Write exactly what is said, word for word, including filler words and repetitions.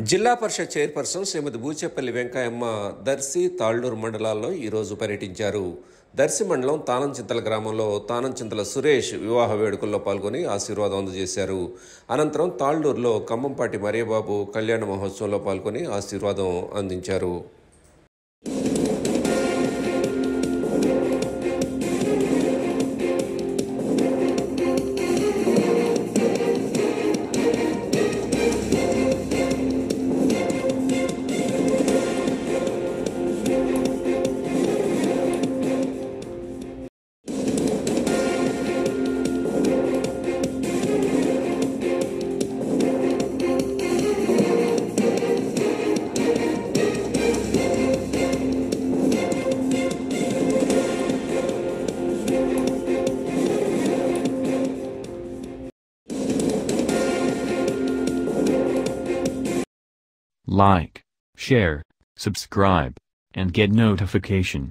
జిల్లా పరిషత్ చైర్పర్సన్ శ్రీమతి బూచేపల్లి వెంకయ్యమ్మ దర్శి తాళ్లూరు మండలాల్లో ఈరోజు పర్యటించారు. దర్శి మండలం తానంచింతల గ్రామంలో తానంచింతల సురేష్ వివాహ వేడుకల్లో పాల్గొని ఆశీర్వాదం అందజేశారు. అనంతరం తాళ్లూరులో ఖమ్మంపాటి మరియబాబు కళ్యాణ మహోత్సవంలో పాల్గొని ఆశీర్వాదం అందించారు. Like, share, subscribe, and get notification.